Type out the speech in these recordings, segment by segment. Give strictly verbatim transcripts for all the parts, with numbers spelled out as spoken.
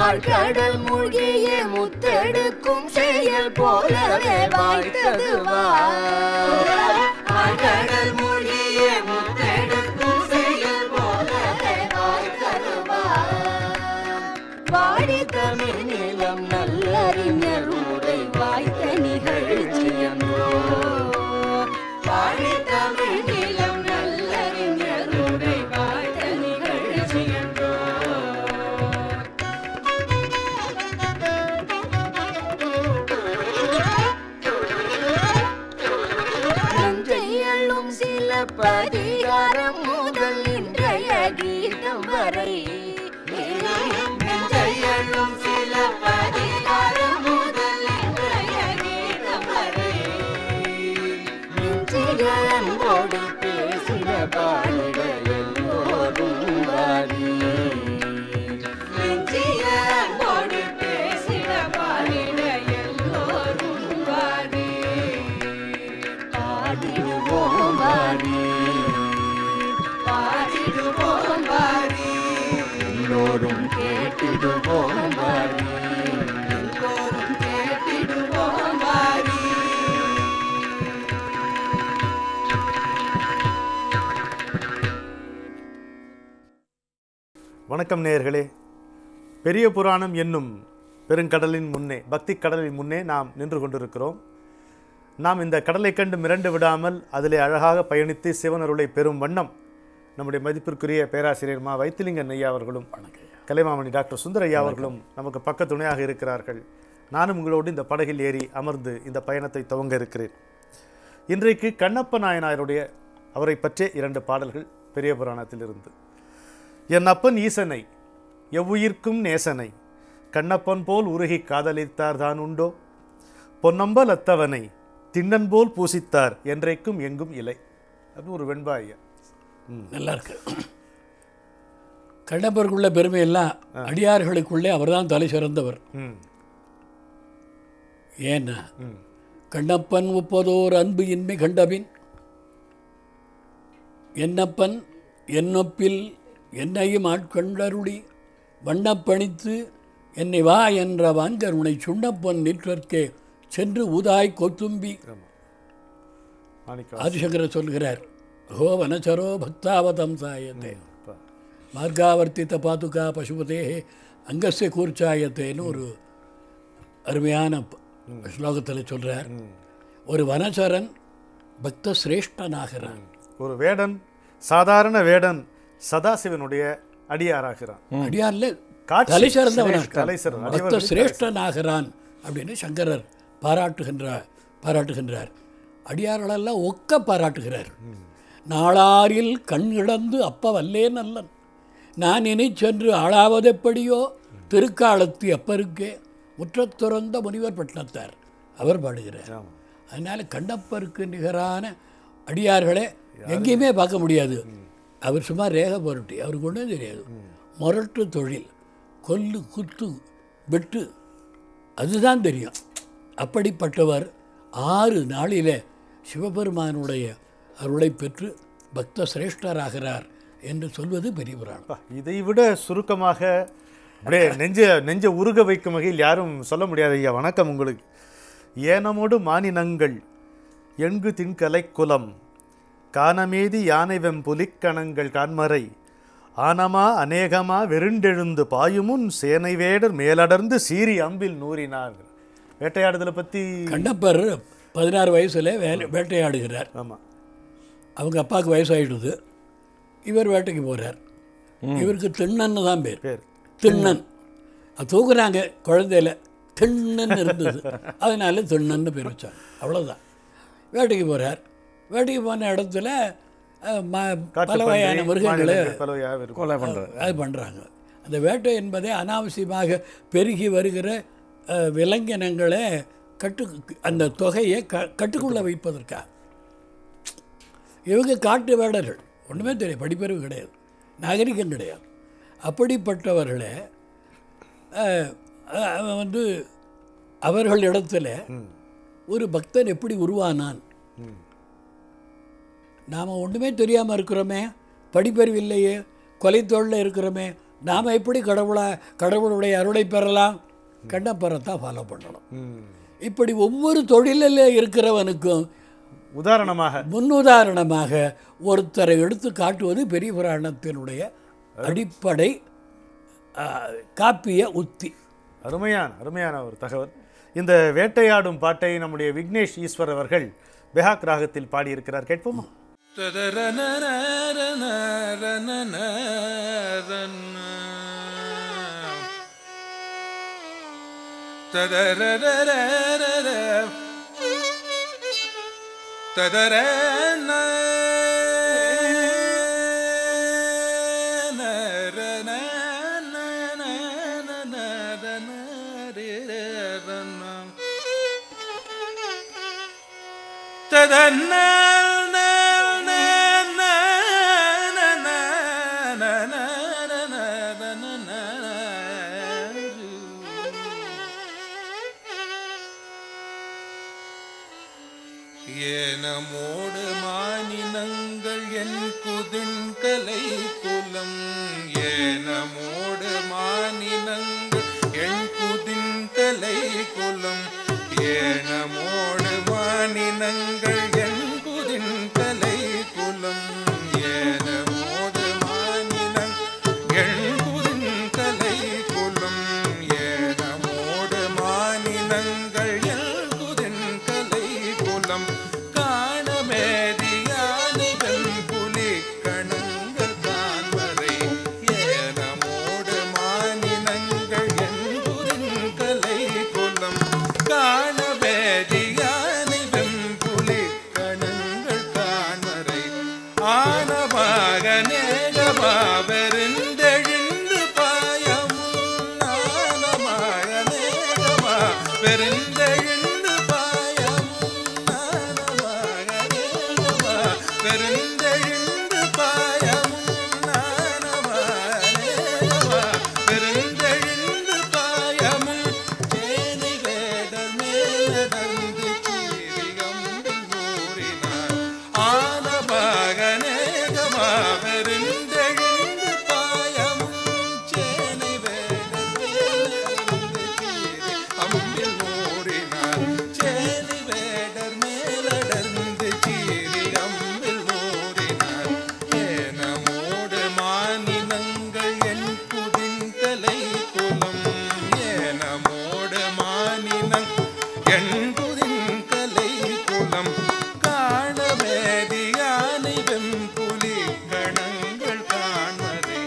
ஆழ்கடல் மூழ்கிய முத்தெடுக்கும் செயல் போலவே வாய்த்தது ஆழ்கடல் மூழ்கிய முத்தெடுக்கும் செயல் போலவே வாய்த்தது வாடி தமிழ் நிலம் நல்லறிஞர் உரை வாய்த்த நிகழ்ச்சியன்றோ வாடி தமிழ் நிலம் நல்லறிஞர் உரை வாய்த்த நிகழ்ச்சியன்றோ நஞ்சையள்ளும் சில பதிகாரம் முதல் இன்றைய கீதம் வரை நஞ்சையள்ளும் சில பதிகாரம் முதல் இன்றைய கீதம் வரை நெஞ்சிகளோடு பேசின பாடிட எல்லோரும் வாரி நெஞ்சிகளோடு பேசின பாடிட எல்லோரும் வாரி பாடிடுவோம் வாரி பாடிடுவோம் வாரி எல்லோரும் கேட்டிடுவோம் வாரி எல்லோரும் கேட்டிடுவோம் வாரி. வணக்கம் நேயர்களே. பெரிய புராணம் என்னும் பெருங்கடலின் முன்னே, பக்தி கடலின் முன்னே நாம் நின்று கொண்டிருக்கிறோம். நாம் இந்த கடலை கண்டு மிரண்டு விடாமல் அதிலே அழகாக பயணித்து சிவனருளை பெறும் வண்ணம் நம்முடைய மதிப்பிற்குரிய பேராசிரியர் மா வைத்திலிங்கன் ஐயா அவர்களும் கலைமாமணி டாக்டர் சுந்தர ஐயா அவர்களும் நமக்கு பக்க துணையாக இருக்கிறார்கள். நானும் உங்களோடு இந்த படகில் ஏறி அமர்ந்து இந்த பயணத்தை துவங்க இருக்கிறேன். இன்றைக்கு கண்ணப்ப நாயனாருடைய அவரை பற்றிய இரண்டு பாடல்கள் பெரிய புராணத்திலிருந்து. என் அப்பன் ஈசனை எவ்வுயிர்க்கும் நேசனை கண்ணப்பன் போல் உருகி காதலித்தார் தான் உண்டோ பொன்னம்பல் அத்தவனை திண்ணன் போல் பூசித்தார் என்றைக்கும் எங்கும் இலை. அது ஒரு வெண்பா ஐயா. நல்லா இருக்கு. கண்ணப்பருக்குள்ள பெருமையெல்லாம் அடியார்களுக்குள்ளே அவர் தான் தலை சிறந்தவர். ஏன்னா கண்ணப்பன் ஒப்பதோர் அன்பு இன்மை கண்டபின் என்னப்பன் என்னொப்பில் என்னையும் ஆட்கொண்டருளி வண்ணப்பணித்து என்னை வா என்ற வாஞ்சருணை சுண்ணப்பன் நிற்றற்கே சென்று உதாய் கொத்தும்பி. ஆதிசங்கரர் சொல்கிறார், ஹோ வனச்சரோ பக்தாவதம் சாயத்தே மார்காவர்த்தித்த பாதுகா பசுபதே அங்கஸ்ய கூர்ச்சாயத்தேன்னு ஒரு அருமையான ஸ்லோகத்தில் சொல்கிறார். ஒரு வனச்சரன் பக்த சிரேஷ்டனாகிறான். ஒரு வேடன், சாதாரண வேடன் சதாசிவனுடைய அடியாராகிறான். அடியார்ல தலை சிறந்தவன் பக்த சிரேஷ்டனாகிறான் அப்படின்னு சங்கரர் பாராட்டுகின்றார் பாராட்டுகின்றார் அடியார்களெல்லாம் ஒக்க பாராட்டுகிறார். நாளாரில் கண் இழந்து அப்ப வல்லே நல்லன் நான் இனி சென்று ஆளாவதெப்படியோ திருக்காலத்து அப்பருக்கே முற்றத்துறந்த முனிவர் பட்டினத்தார் அவர் பாடுகிறார். அதனால் கண்ணப்பருக்கு நிகரான அடியார்களே எங்கேயுமே பார்க்க முடியாது. அவர் சும்மா ரேக பொருட்டி, அவருக்கு ஒன்றும் தெரியாது. முரட்டு தொழில், கொல்லு குத்து வெட்டு, அதுதான் தெரியும். அப்படிப்பட்டவர் ஆறு நாளில் சிவபெருமானுடைய அருளை பெற்று பக்த சிரேஷ்டராகிறார் என்று சொல்வது பெரிய புராணம். இதை விட சுருக்கமாக அப்படியே நெஞ்ச நெஞ்ச உருக வைக்கும் வகையில் யாரும் சொல்ல முடியாது ஐயா. வணக்கம் உங்களுக்கு. ஏனமோடு மானினங்கள் எண்கு தின்கலை குலம் காணமேதி யானை வெம்புலிக்கணங்கள் கான்மறை ஆனமா அநேகமா வெருண்டெழுந்து பாயுமுன் சேனை வேடர் மேலடர்ந்து சீறி அம்பில் நூறினார். வேட்டையாடுதலை பற்றி கண்ணப்பர் பதினாறு வயசில் வேலை வேட்டையாடுகிறார். ஆமாம், அவங்க அப்பாவுக்கு வயசாகிடுது. இவர் வேட்டைக்கு போகிறார். இவருக்கு திண்ணன்னு தான் பேர். பேர் திண்ணன். அது தூக்குறாங்க குழந்தையில, திண்ணன்னு இருந்தது, அதனால திண்ணன்னு பேர் வச்சாங்க. அவ்வளோதான். வேட்டைக்கு போகிறார். வேட்டைக்கு போன இடத்துல பல வகையான மிருகங்களை கொலை பண்ணுற அது பண்ணுறாங்க. அந்த வேட்டை என்பதே அனாவசியமாக பெருகி வருகிற விலங்கினங்களை கட்டு அந்த தொகையை க கட்டுக்குள்ளே வைப்பதற்காக. இவங்க காட்டு வேடர்கள், ஒன்றுமே தெரியும், படிப்பறிவு கிடையாது, நாகரிகம் கிடையாது. அப்படிப்பட்டவர்களை வந்து அவர்களிடத்தில் ஒரு பக்தன் எப்படி உருவானான்? நாம் ஒன்றுமே தெரியாமல் இருக்கிறோமே, படிப்பறிவு இல்லையே, கொலைத்தொழில் இருக்கிறோமே, நாம் எப்படி கடவுளை கடவுளுடைய அருளை பெறலாம்? கண்ணப்பரைத்தான் ஃபாலோ பண்ணணும். இப்படி ஒவ்வொரு தொழிலில் இருக்கிறவனுக்கும் உதாரணமாக முன்னுதாரணமாக ஒருத்தரை எடுத்து காட்டுவது பெரிய புராணத்தினுடைய அடிப்படை காப்பிய உத்தி. அருமையான அருமையான ஒரு தகவல். இந்த வேட்டையாடும் பாட்டை நம்முடைய விக்னேஷ் ஈஸ்வர் அவர்கள் பெஹாக் ராகத்தில் பாடியிருக்கிறார். கேட்போமா? ஏனமோடு மானினங்கள் என் குதின்கலை குலம், ஏனமோடு மானினங்கள் என் குதின்கலை குலம், ஏனமோடு மானினங்கள் என் குதின்கலை குலம், ஏனமோடு மானினங் என் குதின்கலை குலம், ஏனமோடு மானினங்கள் என் குதின்கலை குலம், காணமேதியானிவன் புலி கணங்கள் தான்வரை, ஏனமோடு மானினங்கள் என் குதின்கலை குலம், காணமேதியானிவன் புலி கணங்கள் தான்வரை, ஆனமாக நேகமாவெருந்தெழுந்து பாயமும், ஆனமாக நேகமா வெறுந்தெழுந்து பாயமும், ஆனமாக நேகமா வெறுந்தெழுந்து பாயமும், ஆனமாக நேகமா வெறுந்தெழுந்து பாயமும், தேனி வேடர் மேலடர்ந்து சீரிகம்பில் ஊறினார், ஆனமாக நேகமா வெறுந்தெழுந்து பாயமும், சேனை வேடர் மேலடர்ந்து சீரி அம்பில் ஊறினார், சேனை வேடர் மேலடர்ந்து சீரி அம்பில் ஊறினார், ஏனமோடு மானினங்கள் என் குதின்கலை குலம், ஏனமோடு மானினங் என் குதின்கலை குலம், காணமேதியானை வெம்புலி கணங்கள் காண்மதே,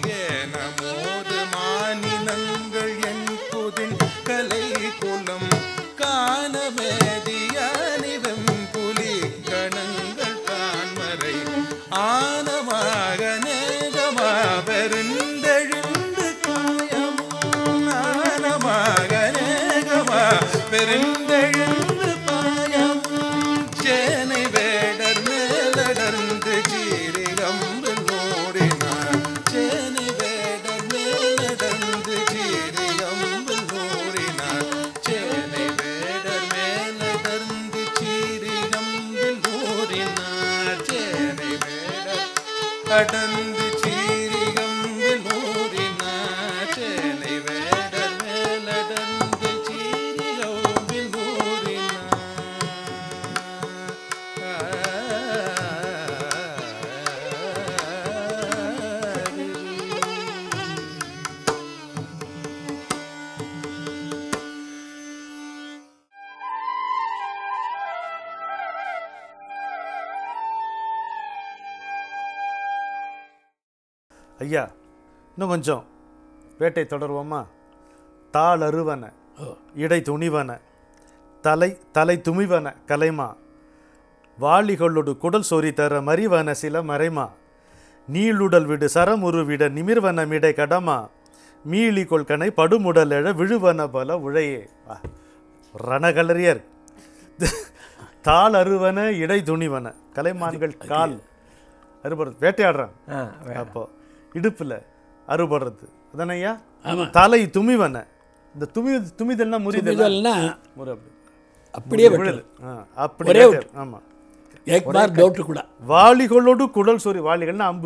ஏனமோது மானினங்கள் என் குதின்கலை குலம், காணமேதியானை வெம்புலி கணங்கள் காண்மறை, ஆனமாக நேகமா பெருந்தெழுந்து காயமும், ஆனமாக நேகமா பெருந்தெழுந்து பாயமும், சேனை வேடர் மேலடர்ந்து சீரிகம்பில் ஊறினார், சேனை வேடர் மேலடர்ந்து சீரிகம்பில் ஊறினார், சேனை வேடர் மேலடர்ந்து சீரிகம்பில் ஊறினார், சேனை வேடர் அடர்ந்து சீரிகம்பில் ஊறினார், சேனை வேடர் மேலடர்ந்து சீரிகம்பில் ஊறினார். ஐயா, இன்னும் கொஞ்சம் வேட்டை தொடர்வோமா? தாள் அருவன இடை துணிவன தலை தலை துமிவன கலைமா, வாளிகளொடு குடல் சொறி தர மறிவன சில மறைமா, நீளுடல் விடு சரமுரு விட நிமிர்வன மிடை கடமா, மீளி கொள்கனை படுமுடல் எழ விழுவன பல உழையே. ரணகலரியர். தாள் அருவன இடை துணிவன கலைமான்கள் கால் அறுபடுறது, வேட்டையாடுறாங்க. அப்போ இடுப்புல அறுபடுறது அதானையா. தலை துமிவன, இந்த துமி துமிதல்னா முறிதல்னா முறை அப்படியே விழுது. அப்படியே ஆமா. வாளிகளோடு குடல் சொறி, வாளிகள்னா அம்பு,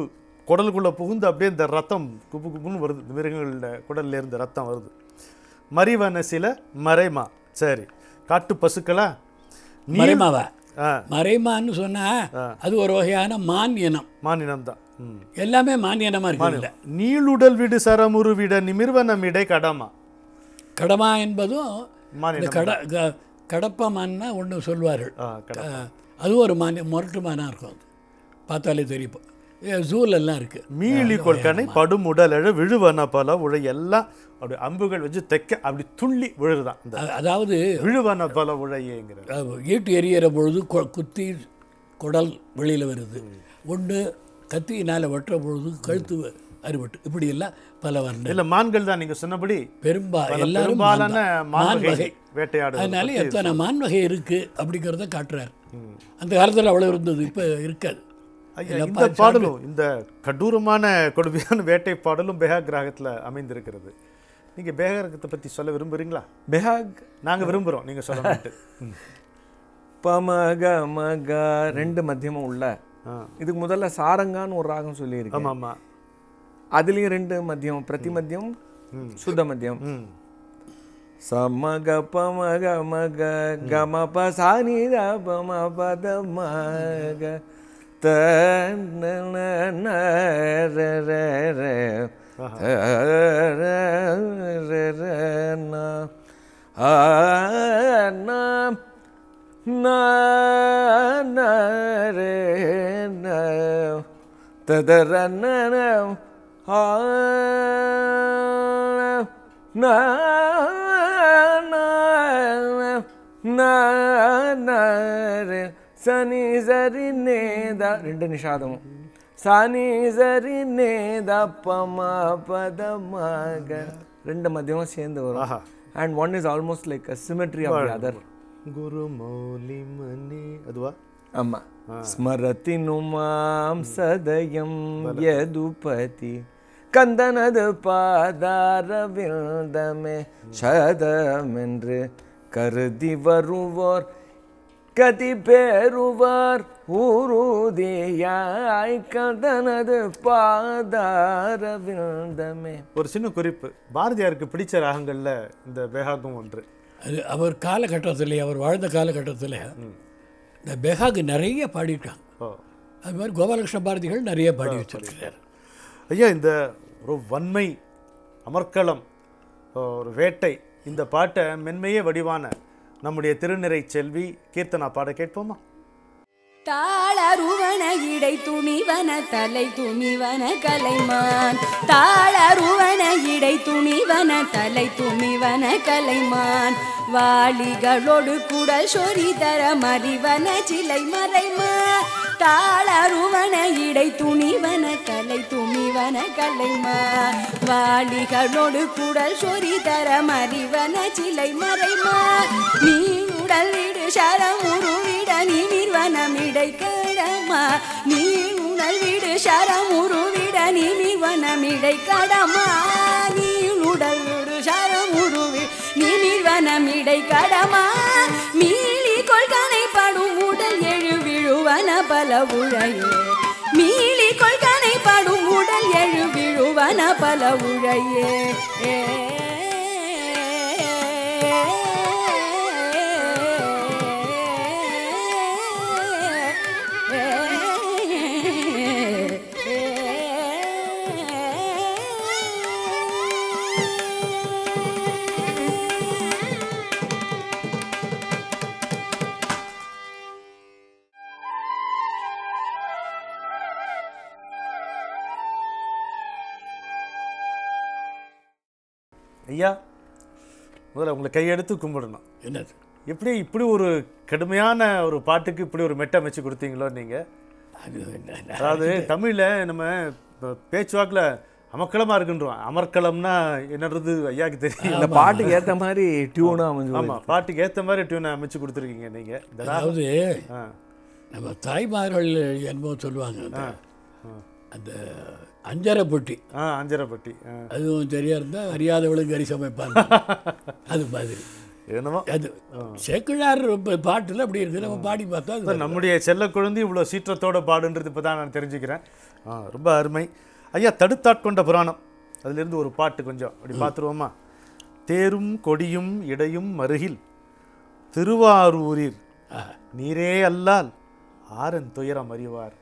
குடலுக்குள்ளே புகுந்து அப்படியே இந்த ரத்தம் குப்பு குப்புன்னு வருது. இந்த மிருகங்களோட குடல்ல இருந்து ரத்தம் வருது. மறிவன சில மறைமா. சரி, காட்டு பசுக்களா? மறைமாவா? மறைமான்னு சொன்னா அது ஒரு வகையான மான் இனம். மான் இனம் தான். எல்லாமே மான் இனமா இருக்கு. நீளுடல் விடு சரமுரு விட நிமிர்வனமிடை கடமா. கடமா என்பதும் கட கடப்ப மான்னா ஒன்று சொல்வார்கள். அதுவும் ஒரு மான், முரட்டு மானாக இருக்கும். அது பார்த்தாலே தெரியும். ஜூலெல்லாம் இருக்குது. மீளி கொள்கனை படும் உடலழ விழுவன பல உழை எல்லாம் அப்படி அம்புகள் வச்சு தைக்க அப்படி துள்ளி விழுதுதான். அதாவது விழுவன பல உழையேங்கிறது. ஈட்டு எரியிற பொழுது குத்தி குடல் வெளியில் வருது. ஒன்று கத்தியினால் வெட்டுற பொழுது கழுத்து அறுபட்டு, இப்படி எல்லாம் பல வர்ணம். இல்லை, மான்கள் தான் நீங்கள் சொன்னபடி பெரும்பா எல்லாரும் மான் வகை வேட்டையாடு. அதனால எத்தனை மான் வகை இருக்குது அப்படிங்கிறத காட்டுறார். அந்த காலத்தில் அவ்வளோ இருந்தது, இப்போ இருக்காது. இந்த பாடலும் இந்த கடூரமான கொடுமையான வேட்டை பாடலும் பெஹாக் ராகத்தில் அமைந்திருக்கிறது. நீங்கள் பெஹாக் ராகத்தை பற்றி சொல்ல விரும்புகிறீங்களா? பெஹாக் நாங்கள் விரும்புகிறோம், நீங்கள் சொல்ல மாட்டேன். பமக மக ரெண்டு மத்தியமும் உள்ள. இதுக்கு முதல்ல சாரங்கான்னு ஒரு ராகம் சொல்லியிருக்கேன். ஆமாம் ஆமாம். அதுலேயும் ரெண்டு மத்தியம், பிரதி மத்தியம், சுத்த மத்தியம். சமக பமக மக கம பசானி பம பத மக தன ததரன சனி சரி நேதா ரெண்டு நிஷாதமும். சனி சரி நேதா பமா பதமாக ரெண்டு மத்தியமும் சேர்ந்து வரும். And one is almost like a symmetry of the other. Guru Mouli Mani அதுவா? ஆமா. ஸ்மரதி நுமாம் சதயம் யதுபதி கந்தனது பாதாரவிந்தமே சதமென்று கருதி வருவோர் கதி பேருவார் ஊருதியாய் கந்தனது பாதாரவிந்தமே. ஒரு சின்ன குறிப்பு, பாரதியாருக்கு பிடிச்ச ராகங்களில் இந்த பெஹாகும் ஒன்று. அது அவர் காலகட்டத்தில், அவர் வாழ்ந்த காலகட்டத்தில் இந்த பெஹாக் நிறைய பாடிட்டாங்க. அது மாதிரி கோபாலகிருஷ்ண பாரதிகள் நிறைய பாடி வச்சிருக்கிறார். ஐயா, இந்த ஒரு வன்மை, அமர்க்களம், ஒரு வேட்டை, இந்த பாட்டை மென்மையே வடிவான நம்முடைய திருநிறை செல்வி கீர்த்தனா பாட கேட்போமா? தாளருவன இடை துணிவன தலை துணிவன கலைமான். தாளருவன இடை துணிவன தலை துணிவன கலைமான். வாளிகளோடு குடல் சொறி தர மறிவன சிலை மறைமா. தாளருவன இடை துணிவன தலை துணிவன கலைமான். வாளிகளோடு குடல் சொறி தர மறிவன சிலை மறைமா. நீ உடல் விடு சரமுருவிட நிமிர்வனமிடை கடமா. நீ உடல் விடு சரமுருவிட நிமிர்வனமிடை கடமா. நீ உடல் விடு சரமுருவி நிமிர்வனமிடை கடமா. மீளி கொள்கனை படும் உடல் எழு விழுவன பல உழையே. மீளி கொள்கனை படும் உடல் எழு விழுவன பல உழையே. ஐயா, முதல்ல உங்களை கையெடுத்து கும்பிடணும். என்னது, எப்படி இப்படி ஒரு கடுமையான ஒரு பாட்டுக்கு இப்படி ஒரு மெட்டை அமைச்சு கொடுத்தீங்களோ நீங்கள்? அதாவது தமிழில் நம்ம பேச்சுவாக்கில் அமர்க்களமாக இருக்குன்றோம். அமர்க்களம்னா என்னது ஐயாவுக்கு தெரியும். இந்த பாட்டுக்கு ஏற்ற மாதிரி டியூனாக அமைஞ்சு. ஆமாம், பாட்டுக்கு ஏற்ற மாதிரி டியூனை அமைச்சு கொடுத்துருக்கீங்க நீங்கள். அதாவது நம்ம தாய்மார்கள் என்னமோ சொல்லுவாங்க, அந்த அஞ்சரை பொட்டி. ஆ, அஞ்சரை பொட்டி. அதுவும் சரியா இருந்தால் அறியாதவளுக்கு கறி சமைப்பாங்க. அது மாதிரி என்னமோ அது சேக்கிழார் பாட்டில் அப்படி இருக்குது. நம்ம பாடி பார்த்தா நம்முடைய செல்ல குழந்தை இவ்வளோ சீற்றத்தோட பாடுன்றது இப்போ தான் நான் தெரிஞ்சுக்கிறேன். ஆ ரொம்ப அருமை ஐயா. தடுத்தாட்கொண்ட புராணம் அதிலிருந்து ஒரு பாட்டு கொஞ்சம் அப்படி பார்த்துருவோமா? தேரும் கொடியும் இடையும் மருகில் திருவாரூரில் நீரே அல்லால் ஆரன் துயரம் அறிவார்.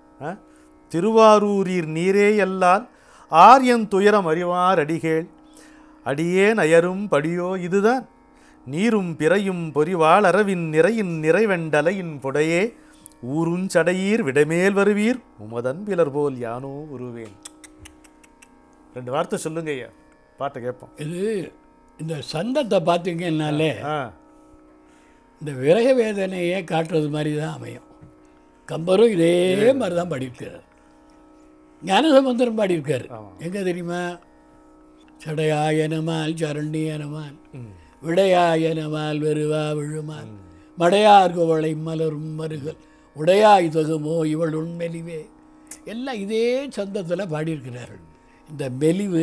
திருவாரூரில் நீரே அல்லால் ஆரியன் துயரம் அறிவார் அடிகேள் அடியேன் அயரும் படியோ இதுதான் நீரும் பிறையும் பொறிவாள் அரவின் நிறையின் நிறைவெண்டலையின் புடையே ஊருஞ்சடையீர் விடமேல் வருவீர் உமதன் பிலர் போல் யானோ உருவேன். ரெண்டு வார்த்தை சொல்லுங்க ஐயா, பாட்டை கேட்போம். இது இந்த சந்தத்தை பார்த்தீங்கன்னாலே இந்த விரக வேதனையே காட்டுறது மாதிரி தான் அமையும். கம்பரும் இதே மாதிரி தான் பாடியிருக்கார். ஞானசம்பந்தரும் பாடியிருக்கார். எங்கே தெரியுமா? சடையாயனமால் சரண்டியனமால் விடையாயனமால் வெறுவா விழுமால் மடையார் குவளை மலரும் மருகல் உடையாய் தகுமோ இவள் உண்மெலிவே எல்லாம் இதே சந்தத்தில் பாடியிருக்கிறார்கள். இந்த மெலிவு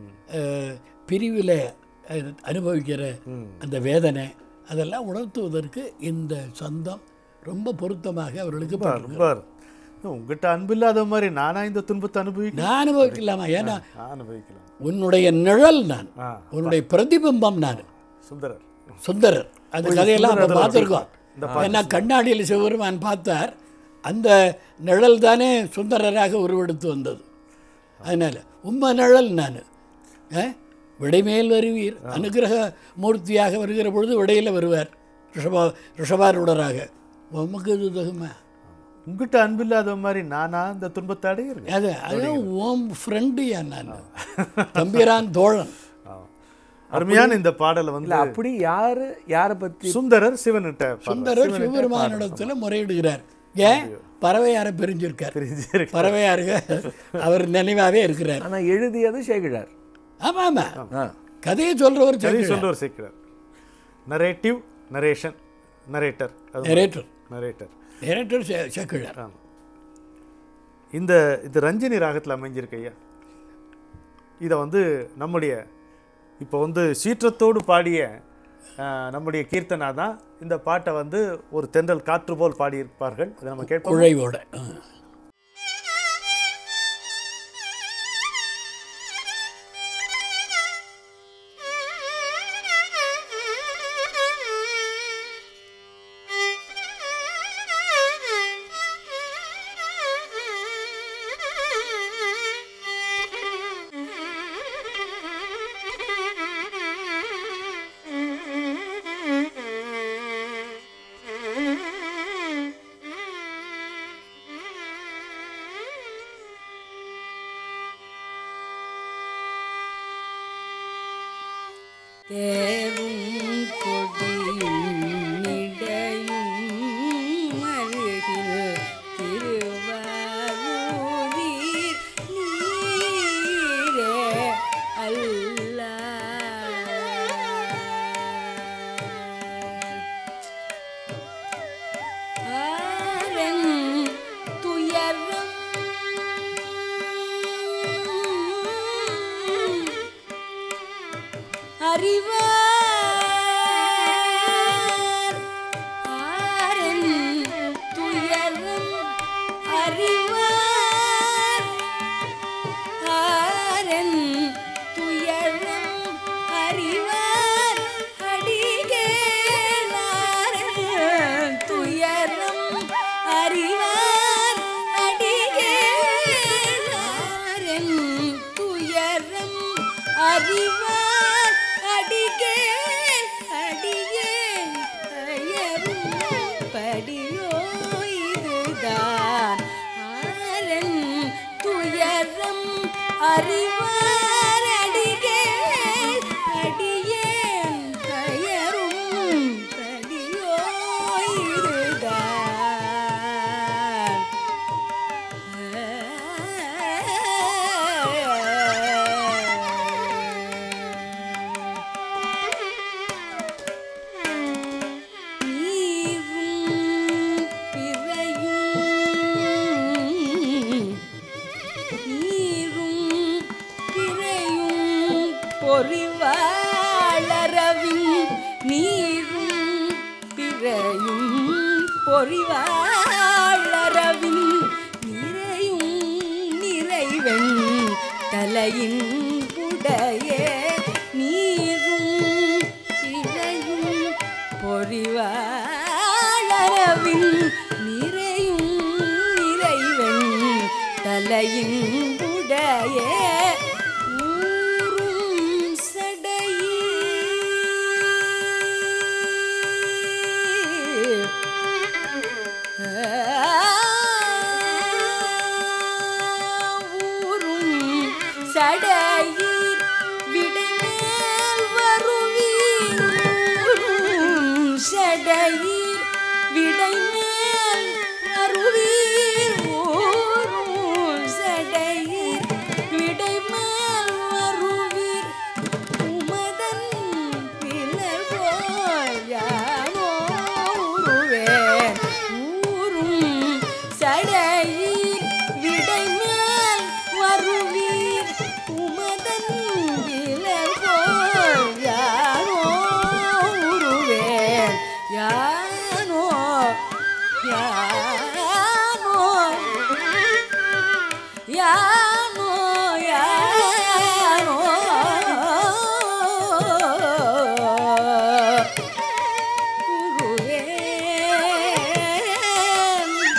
பிரிவில் அனுபவிக்கிற அந்த வேதனை அதெல்லாம் உணர்த்துவதற்கு இந்த சந்தம் ரொம்ப பொருத்தமாக அவர்களுக்கு பாருங்க. உங்ககிட்ட அன்பு இல்லாத மாதிரி நானா இந்த துன்பத்தை அனுபவிக்க நான் அனுபவிக்கலாமா? ஏன்னா அனுபவிக்கலாம். உன்னுடைய நிழல் நான், உன்னுடைய பிரதிபிம்பம் நான். சுந்தரர் சுந்தரர் அந்த கதையெல்லாம் நம்ம பார்த்துருக்கோம். ஏன்னா கண்ணாடியில் சிவபெருமான் பார்த்தார், அந்த நிழல் தானே சுந்தரராக உருவெடுத்து வந்தது. அதனால் உம்ம நிழல் நான். விடைமேல் வருவீர் அனுகிரக மூர்த்தியாக வருகிற பொழுது விடையில் வருவார் ரிஷபா ரிஷபாரூடராக. உமக்கு இது தகுமா? உங்ககிட்ட அன்பு இல்லாத மாதிரி நானா இந்த துன்பத்தை அடையிறேன். அது அதுவும் ஓம் ஃப்ரெண்டு ஏன் நான் தம்பிரான் தோழன். அருமையான இந்த பாடலை வந்து அப்படி யாரு யாரை பற்றி? சுந்தரர் சிவன்கிட்ட சுந்தரர் சிவபெருமானிடத்துல முறையிடுகிறார். ஏன் பறவையாரை பிரிஞ்சிருக்கார். பறவையாருங்க அவர் நினைவாகவே இருக்கிறார். ஆனால் எழுதியது சேக்கிழார். ஆமாம் ஆமாம், கதையை சொல்கிறவர் சொல்கிறவர் Sekkizhar. Narrative narration narrator narrator narrator narrator Sekkizhar. ஆமாம். இந்த இது ரஞ்சினி ராகத்தில் அமைஞ்சிருக்கு ஐயா. இதை வந்து நம்முடைய இப்போ வந்து சீற்றத்தோடு பாடிய நம்முடைய கீர்த்தனா தான் இந்த பாட்டை வந்து ஒரு தென்றல் காற்று போல் பாடியிருப்பார்கள். அதை நம்ம கேட்போம். குழைவோட தேவும் கொடியும் இடையும் மருகில் திருவாரூரில் நீரே அல்லால் ஆரன் துயரம் அறிவார் ஆரன் துயரம் அறிவார் ஆரன் துயரம் அறிவார் அடிகேளாரன் துயரம் அறிவார் அடிகேளாரன் துயரம் அறிவார் அடிகே அடியே அயரும் படியோ இதுதான் ஆரன் துயரம் அறிவார் அடிகே அடியேன் அயரும் படியோ இதுதான். பொறிவாளரவின் நீரும் பிறையும் பொறிவாளரவின் நிறையும் தலையின் உடைய நீரும் இழையும் பொறிவாழவின் நிறையும் நிறைவன் தலையின் உடைய ஊரும் சடையீர் ஊரும் சடையீர் விடைமேல் வருவீர் ஊரும் சடையீர் விடைமேல் வருவீர் ஊரும் சடையீர் விடைமேல் வருவீர் உமதன் பிள்ளர் போல் யானோ உருவேன் ஊரும் சடையீர் விடைமேல் வருவீர் உமதன் பிள்ளர் போல் யானோ உருவேன் யானோ யானோ யானோ யானோ உருவேன்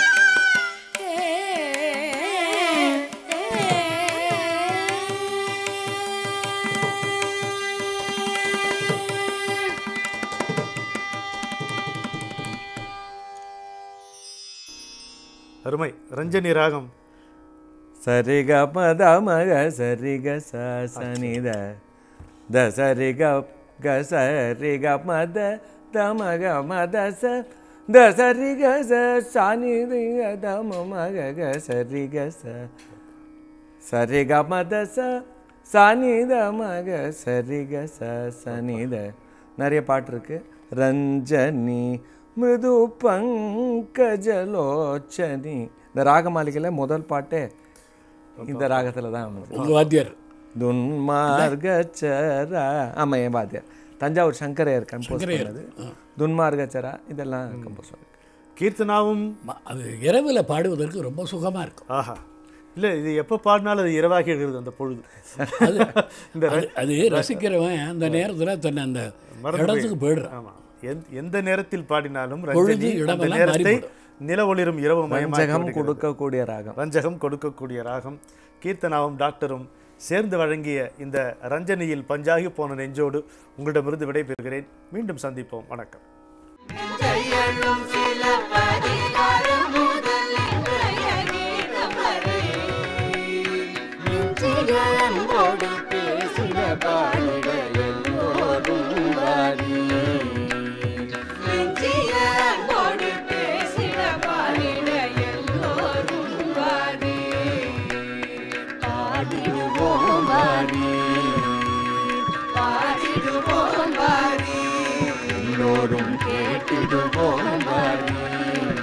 அருமை. ரஞ்சனி ராகம். சரிக பத மக சரிக ச சனித த சரிக க சரிக மத த மக மத ச த சரிக ச சனித த மக க சரிக ச சரிக மத ச சனித மக சரிக ச சனித. நிறைய பாட்டு இருக்கு. ரஞ்சனி மிருது பங்கஜலோச்சனி. இந்த ராகமாளிகையில் முதல் பாட்டே இந்த ராகத்தில் தான் அமைது. உங்கள் வாத்தியார் துன்மார்கச்சரா. ஆமாம், என் வாத்தியார் தஞ்சாவூர் சங்கரையர் கம்போஸ் பண்ணது. துன்மார்கச்சரா இதெல்லாம் கம்போஸ் பண்ணது. கீர்த்தனாவும் ம- அது இரவில் பாடுவதற்கு ரொம்ப சுகமாக இருக்கும். ஆஹா, இல்லை இது எப்போ பாடினாலும் அது இரவாகி எழுது அந்த பொழுது. அது இந்த அது- அது ரசிக்கிறவன் அந்த நேரத்தில் தன்னை அந்த மறந்து இடத்துக்கு போயிடுறான். ஆமாம், எந்த எந்த நேரத்தில் பாடினாலும் பொழுது, ரஞ்சனி அந்த இடமெல்லாம் நேரத்தை மாறிவிடும். நில ஒளிரும் இரவு ரஞ்சகம் மயமாக கொடுக்கக்கூடிய ராகம். ரஞ்சகம் கொடுக்கக்கூடிய ராகம். கீர்த்தனாவும் டாக்டரும் சேர்ந்து வழங்கிய இந்த ரஞ்சனியில் பஞ்சாகி போன நெஞ்சோடு உங்களிடமிருந்து விடைபெறுகிறேன். மீண்டும் சந்திப்போம். வணக்கம். கையெழும் சில பதிகாரம் முதல் இன்றைய கீதம் வரை நெஞ்சிலன்போடு பேசின பாடிட எல்லோரும் வாரி. நெஞ்சிலன்போடு பேசின பாடிட எல்லோரும் வாரி. பாடிடுவோம் வாரி, பாடிடுவோம் வாரி, எல்லோரும் கேட்டிடுவோம் வாரி.